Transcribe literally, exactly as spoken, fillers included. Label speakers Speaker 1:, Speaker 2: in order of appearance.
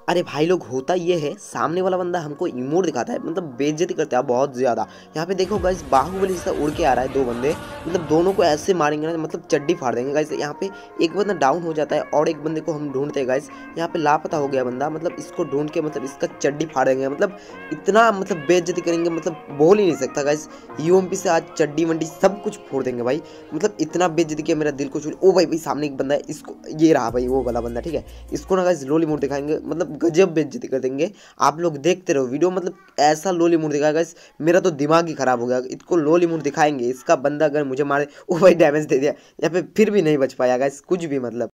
Speaker 1: अरे भाई लोग, होता ये है, सामने वाला बंदा हमको इमोट दिखाता है, मतलब बेइज्जती करता है बहुत ज्यादा। यहाँ पे देखो गाइस, बाहुबली जैसा उड़ के आ रहा है, दो बंदे, मतलब दोनों को ऐसे मारेंगे ना, मतलब चड्डी फाड़ देंगे गाइस। यहाँ पे एक बंदा डाउन हो जाता है और एक बंदे को हम ढूंढते हैं गाइस। यहाँ पे लापता हो गया बंदा, मतलब इसको ढूंढ के मतलब इसका चड्डी फाड़ देंगे, मतलब इतना मतलब बेइज्जती करेंगे, मतलब बोल ही नहीं सकता गाइस। यूएमपी से आज चड्डी वड्डी सब कुछ फोड़ देंगे भाई, मतलब इतना बेइज्जती किया, मेरा दिल को छू। ओ भाई भाई, सामने एक बंदा है, इसको ये रहा भाई वो वाला बंदा, ठीक है। इसको ना गाइस लोली मोड दिखाएंगे, मतलब गजब बेइज्जती कर देंगे। आप लोग देखते रहो वीडियो, मतलब ऐसा लोली मोड दिखाएगा गाइस, मेरा तो दिमाग ही खराब हो गया। इसको लोली मोड दिखाएंगे, इसका बंदा अगर मुझे मारे, ओ भाई डैमेज दे दिया, यहाँ पे फिर भी नहीं बच पाया गाइस कुछ भी, मतलब।